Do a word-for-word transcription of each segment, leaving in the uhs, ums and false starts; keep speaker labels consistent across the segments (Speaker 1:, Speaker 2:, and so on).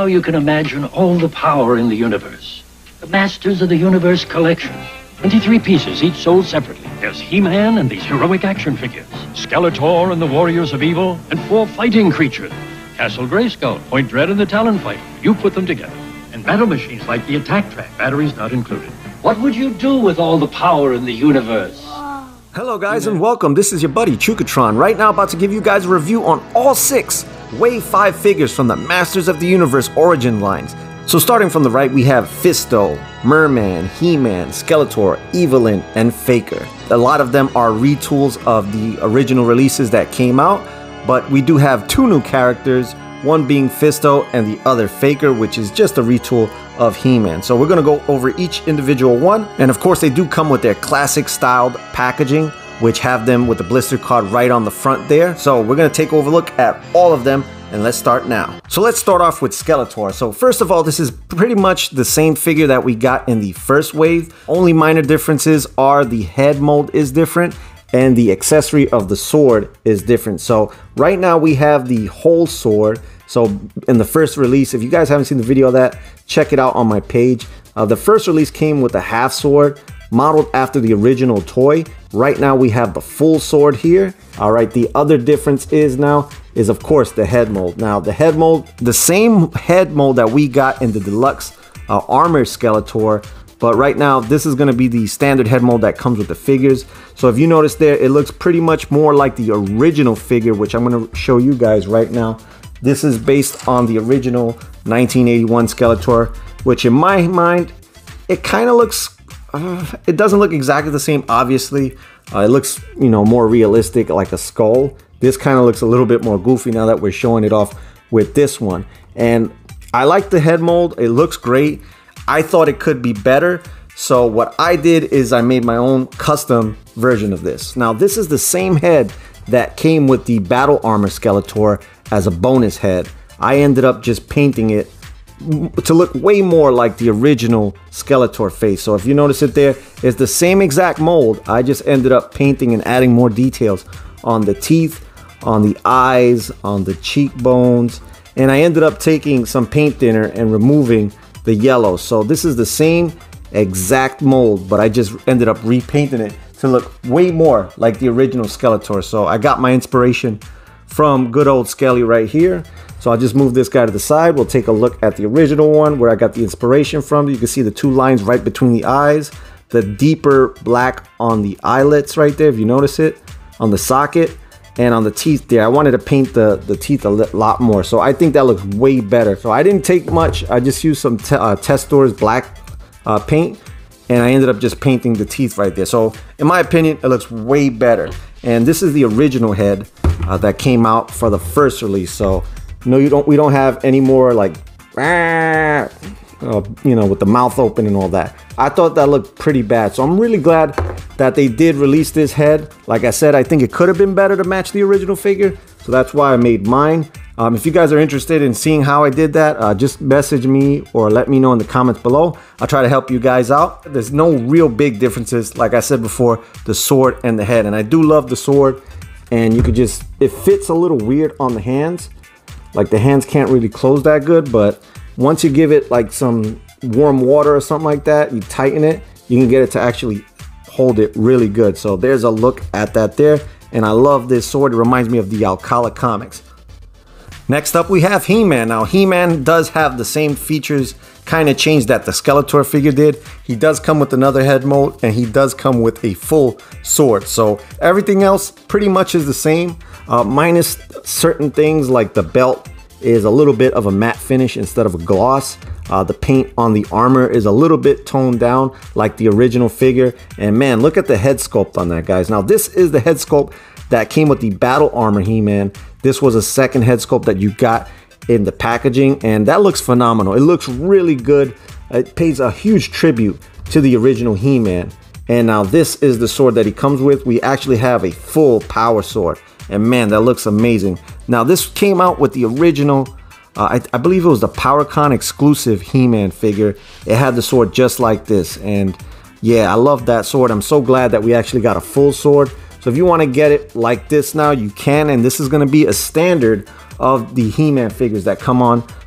Speaker 1: Now you can imagine all the power in the universe. The Masters of the Universe collection. twenty-three pieces, each sold separately. There's He-Man and these heroic action figures. Skeletor and the Warriors of Evil, and four fighting creatures. Castle Grayskull, Point Dread, and the Talonfighter. You put them together. And battle machines like the Attack Track, batteries not included. What would you do with all the power in the universe?
Speaker 2: Hello guys and welcome, this is your buddy Chukatron, right now about to give you guys a review on all six Wave five figures from the Masters of the Universe origin lines. So starting from the right we have Fisto, Merman, He-Man, Skeletor, Evil-Lyn, and Faker. A lot of them are retools of the original releases that came out, but we do have two new characters, one being Fisto and the other Faker, which is just a retool of He-Man. So we're going to go over each individual one, and of course they do come with their classic styled packaging, which have them with the blister card right on the front there. So we're going to take over a look at all of them, and let's start now. So let's start off with Skeletor. So first of all, this is pretty much the same figure that we got in the first wave. Only minor differences are the head mold is different and the accessory of the sword is different. So right now we have the whole sword. So in the first release, if you guys haven't seen the video of that, check it out on my page. Uh, the first release came with a half sword modeled after the original toy. Right now we have the full sword here. All right, the other difference is now is of course the head mold. Now the head mold, the same head mold that we got in the deluxe uh, armor Skeletor, but right now this is going to be the standard head mold that comes with the figures. So if you notice there, it looks pretty much more like the original figure, which I'm going to show you guys right now. This is based on the original nineteen eighty-one Skeletor, which in my mind, it kind of looks, uh, it doesn't look exactly the same, obviously. Uh, it looks, you know, more realistic, like a skull. This kind of looks a little bit more goofy now that we're showing it off with this one. And I like the head mold. It looks great. I thought it could be better. So what I did is I made my own custom version of this. Now, this is the same head that came with the Battle Armor Skeletor as a bonus head. I ended up just painting it to look way more like the original Skeletor face. So if you notice it there, it's the same exact mold. I just ended up painting and adding more details on the teeth, on the eyes, on the cheekbones, and I ended up taking some paint thinner and removing the yellow. So this is the same exact mold, but I just ended up repainting it to look way more like the original Skeletor. So I got my inspiration from good old Skelly right here. So I'll just move this guy to the side. We'll take a look at the original one where I got the inspiration from. You can see the two lines right between the eyes, the deeper black on the eyelets right there, if you notice it, on the socket, and on the teeth there. I wanted to paint the, the teeth a lot more. So I think that looks way better. So I didn't take much. I just used some te uh, Testors black uh, paint, and I ended up just painting the teeth right there. So in my opinion, it looks way better. And this is the original head uh, that came out for the first release. So no, you don't. We don't have any more like, uh, you know, with the mouth open and all that. I thought that looked pretty bad. So I'm really glad that they did release this head. Like I said, I think it could have been better to match the original figure. So that's why I made mine. Um, if you guys are interested in seeing how I did that, uh, just message me or let me know in the comments below. I'll try to help you guys out. There's no real big differences. Like I said before, the sword and the head. And I do love the sword. And you could just, it fits a little weird on the hands. Like the hands can't really close that good, but once you give it like some warm water or something like that, you tighten it, you can get it to actually hold it really good. So there's a look at that there. And I love this sword. It reminds me of the Alcala comics. Next up we have He-Man. Now He-Man does have the same features, kind of changed that the Skeletor figure did. He does come with another head mold and he does come with a full sword. So everything else pretty much is the same, uh, minus certain things like the belt is a little bit of a matte finish instead of a gloss. Uh, the paint on the armor is a little bit toned down like the original figure. And man, look at the head sculpt on that, guys. Now this is the head sculpt that came with the Battle Armor He-Man. This was a second head sculpt that you got in the packaging, and that looks phenomenal. It looks really good. It pays a huge tribute to the original He-Man. And now this is the sword that he comes with. We actually have a full power sword, and man, that looks amazing. Now this came out with the original, uh, I, I believe it was the PowerCon exclusive He-Man figure. It had the sword just like this, and yeah, I love that sword. I'm so glad that we actually got a full sword. So if you want to get it like this now, you can, and this is going to be a standard of the He-Man figures that come on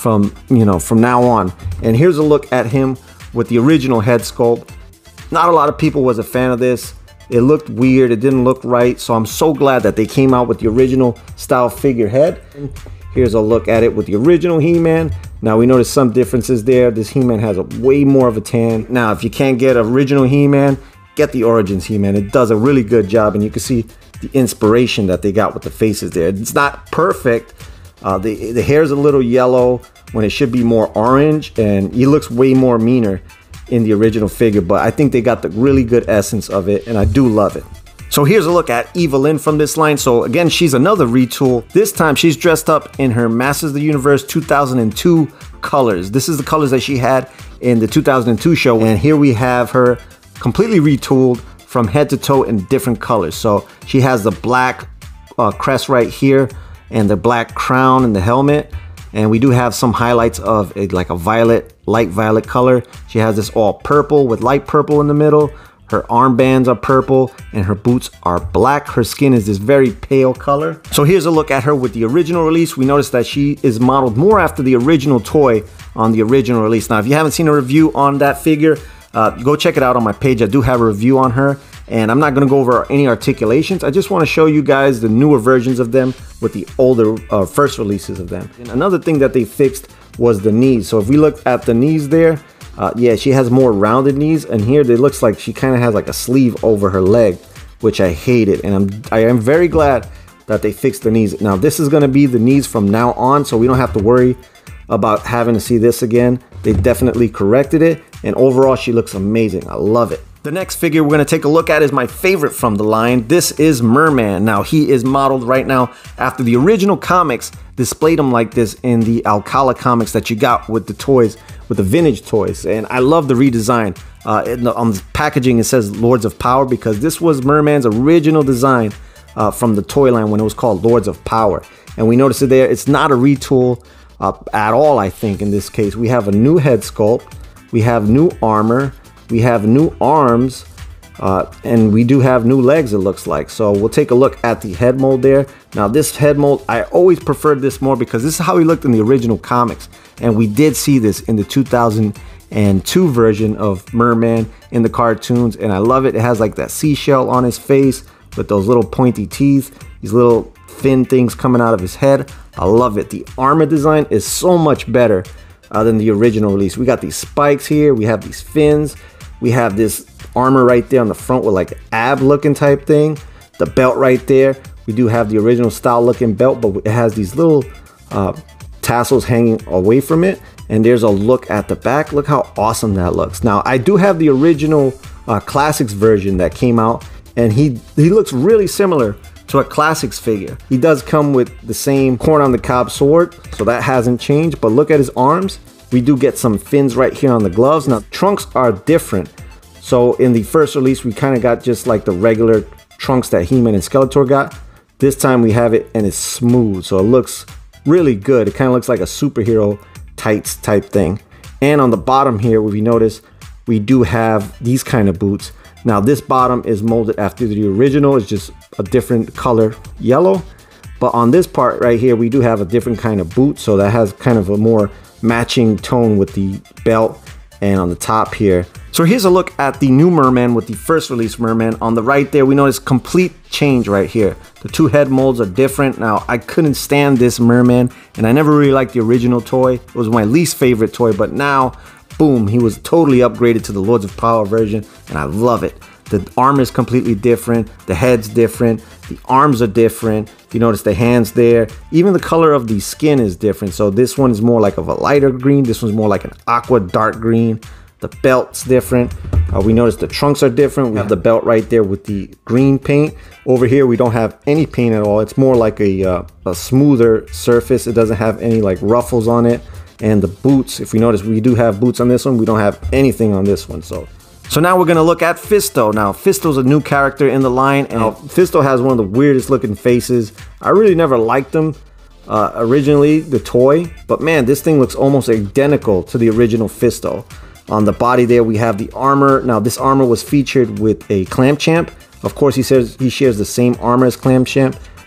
Speaker 2: from, you know, from now on. And here's a look at him with the original head sculpt. Not a lot of people was a fan of this. It looked weird, it didn't look right, so I'm so glad that they came out with the original style figurehead. Here's a look at it with the original He-Man. Now we notice some differences there. This He-Man has a way more of a tan. Now if you can't get original He-Man, get the Origins He-Man. It does a really good job, and you can see the inspiration that they got with the faces there. It's not perfect. Uh, the, the hair's a little yellow when it should be more orange, and he looks way more meaner in the original figure, but I think they got the really good essence of it, and I do love it. So here's a look at Evil-Lyn from this line. So again, she's another retool. This time she's dressed up in her Masters of the Universe two thousand two colors. This is the colors that she had in the two thousand two show, and here we have her completely retooled from head to toe in different colors. So she has the black uh, crest right here and the black crown and the helmet. And we do have some highlights of a, like a violet, light violet color. She has this all purple with light purple in the middle. Her armbands are purple and her boots are black. Her skin is this very pale color. So here's a look at her with the original release. We notice that she is modeled more after the original toy on the original release. Now, if you haven't seen a review on that figure, uh, go check it out on my page. I do have a review on her. And I'm not going to go over any articulations. I just want to show you guys the newer versions of them with the older uh, first releases of them. And another thing that they fixed was the knees. So if we look at the knees there, uh, yeah, she has more rounded knees. And here it looks like she kind of has like a sleeve over her leg, which I hated. And I'm, I am very glad that they fixed the knees. Now this is going to be the knees from now on, so we don't have to worry about having to see this again. They definitely corrected it. And overall, she looks amazing. I love it. The next figure we're going to take a look at is my favorite from the line. This is Merman. Now, he is modeled right now after the original comics displayed him like this in the Alcala comics that you got with the toys, with the vintage toys. And I love the redesign. Uh, in the, on the packaging, it says Lords of Power because this was Merman's original design uh, from the toy line when it was called Lords of Power. And we notice it there. It's not a retool uh, at all, I think, in this case. We have a new head sculpt. We have new armor. We have new arms, uh, and we do have new legs, it looks like. So we'll take a look at the head mold there. Now this head mold, I always preferred this more because this is how he looked in the original comics. And we did see this in the two thousand two version of Merman in the cartoons. And I love it. It has like that seashell on his face with those little pointy teeth, these little thin things coming out of his head. I love it. The armor design is so much better uh, than the original release. We got these spikes here. We have these fins. We have this armor right there on the front with like ab looking type thing. The belt right there. We do have the original style looking belt, but it has these little uh, tassels hanging away from it. And there's a look at the back. Look how awesome that looks. Now, I do have the original uh, Classics version that came out, and he, he looks really similar to a Classics figure. He does come with the same corn on the cob sword, so that hasn't changed. But look at his arms. We do get some fins right here on the gloves. Now, trunks are different. So in the first release, we kind of got just like the regular trunks that He-Man and Skeletor got. This time we have it and it's smooth. So it looks really good. It kind of looks like a superhero tights type thing. And on the bottom here, if you notice, we do have these kind of boots. Now this bottom is molded after the original. It's just a different color, yellow. But on this part right here, we do have a different kind of boot. So that has kind of a more matching tone with the belt and on the top here. So here's a look at the new Merman with the first release Merman. On the right there, we notice complete change right here. The two head molds are different. Now, I couldn't stand this Merman, and I never really liked the original toy. It was my least favorite toy, but now, boom, he was totally upgraded to the Lords of Power version, and I love it. The armor is completely different. The head's different. The arms are different. You notice the hands there. Even the color of the skin is different. So this one is more like of a lighter green. This one's more like an aqua dark green. The belt's different. Uh, we notice the trunks are different. We have the belt right there with the green paint. Over here, we don't have any paint at all. It's more like a, uh, a smoother surface. It doesn't have any like ruffles on it. And the boots, if we notice, we do have boots on this one. We don't have anything on this one. So So now we're gonna look at Fisto. Now, Fisto's a new character in the line, and Fisto has one of the weirdest looking faces. I really never liked him uh, originally, the toy, but man, this thing looks almost identical to the original Fisto. On the body there, we have the armor. Now, this armor was featured with a Clamp Champ. Of course, he says he shares the same armor as Clamp Champ.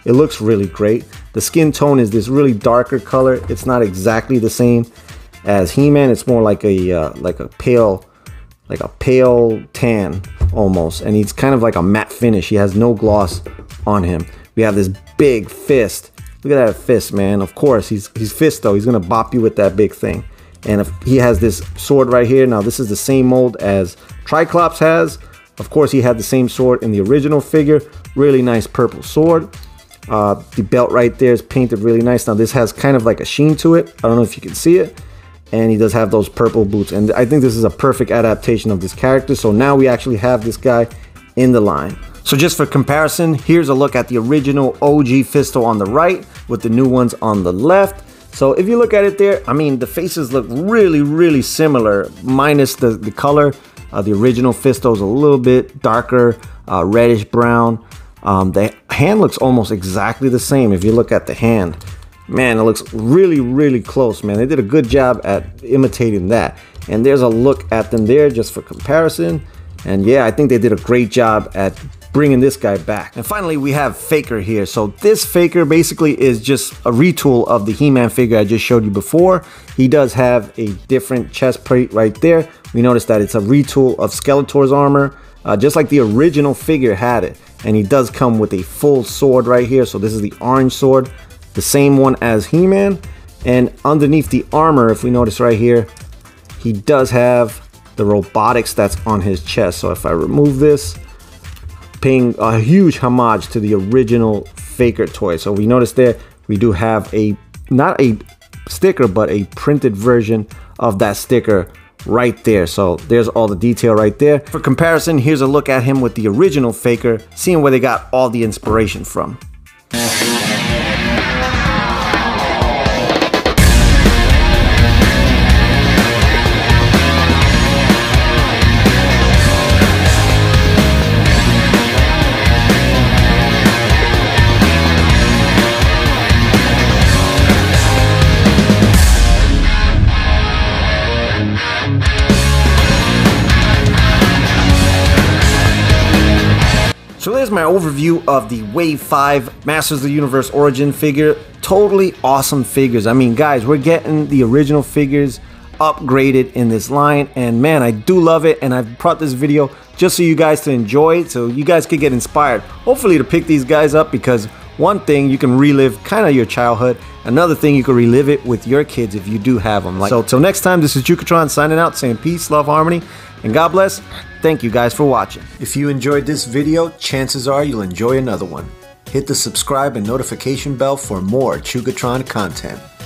Speaker 2: It looks really great. The skin tone is this really darker color. It's not exactly the same as He-Man. It's more like a uh, like a pale like a pale tan almost, and he's kind of like a matte finish. He has no gloss on him. We have this big fist. Look at that fist, man. Of course, he's he's Fisto. He's gonna bop you with that big thing. And if he has this sword right here. Now this is the same mold as Triclops has. Of course, he had the same sword in the original figure. Really nice purple sword. Uh, the belt right there is painted really nice. Now this has kind of like a sheen to it. I don't know if you can see it. And he does have those purple boots. And I think this is a perfect adaptation of this character. So now we actually have this guy in the line. So just for comparison, here's a look at the original O G Fisto on the right with the new ones on the left. So if you look at it there, I mean, the faces look really, really similar, minus the, the color. Uh, the original Fisto is a little bit darker, uh, reddish brown. Um, the hand looks almost exactly the same. If you look at the hand, man, it looks really, really close, man. They did a good job at imitating that. And there's a look at them there just for comparison. And yeah, I think they did a great job at bringing this guy back. And finally, we have Faker here. So this Faker basically is just a retool of the He-Man figure I just showed you before. He does have a different chest plate right there. We notice that it's a retool of Skeletor's armor, uh, just like the original figure had it. And he does come with a full sword right here. So this is the orange sword, the same one as He-Man. And underneath the armor, if we notice right here, he does have the robotics that's on his chest. So if I remove this, paying a huge homage to the original Faker toy. So we notice there, we do have a, not a sticker, but a printed version of that sticker right there. So there's all the detail right there. For comparison, here's a look at him with the original Faker, seeing where they got all the inspiration from. So there's my overview of the Wave five Masters of the Universe Origin figure. Totally awesome figures. I mean, guys, we're getting the original figures upgraded in this line, and man, I do love it. And I've brought this video just so you guys to enjoy it, so you guys could get inspired, hopefully, to pick these guys up, because one thing, you can relive kind of your childhood. Another thing, you can relive it with your kids if you do have them. Like, so till next time, this is Chukatron signing out, saying peace, love, harmony, and God bless. Thank you guys for watching. If you enjoyed this video, chances are you'll enjoy another one. Hit the subscribe and notification bell for more Chukatron content.